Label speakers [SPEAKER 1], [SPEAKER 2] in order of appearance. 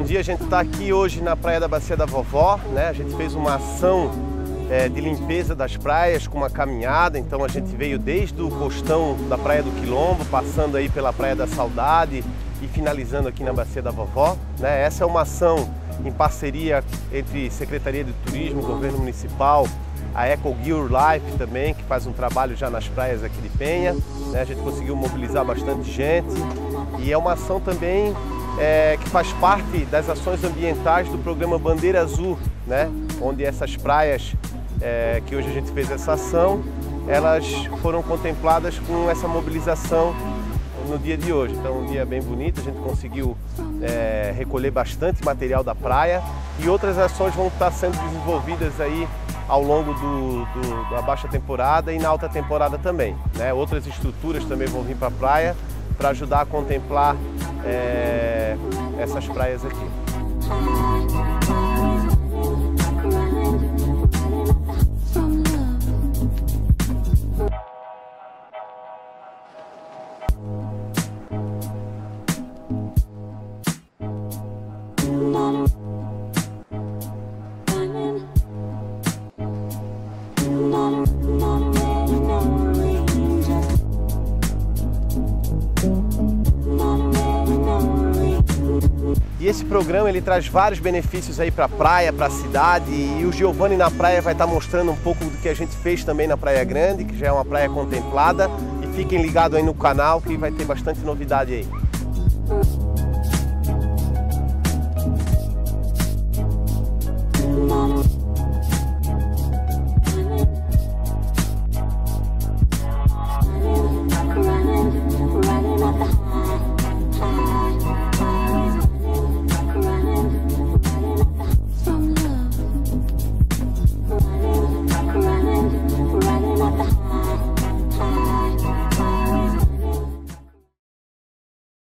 [SPEAKER 1] Bom dia, a gente está aqui hoje na Praia da Bacia da Vovó, né? A gente fez uma ação de limpeza das praias com uma caminhada, então a gente veio desde o costão da Praia do Quilombo, passando aí pela Praia da Saudade e finalizando aqui na Bacia da Vovó, né? Essa é uma ação em parceria entre Secretaria de Turismo, Governo Municipal, a Eco Gear Life também, que faz um trabalho já nas praias aqui de Penha, né? A gente conseguiu mobilizar bastante gente e é uma ação também que faz parte das ações ambientais do programa Bandeira Azul, né? Onde essas praias que hoje a gente fez essa ação, elas foram contempladas com essa mobilização no dia de hoje. Então, um dia bem bonito, a gente conseguiu recolher bastante material da praia e outras ações vão estar sendo desenvolvidas aí ao longo da baixa temporada e na alta temporada também, né? Outras estruturas também vão vir para a praia para ajudar a contemplar essas praias aqui. E esse programa ele traz vários benefícios aí para a praia, para a cidade, e o Giovanni na praia vai estar mostrando um pouco do que a gente fez também na Praia Grande, que já é uma praia contemplada, e fiquem ligados aí no canal que vai ter bastante novidade aí.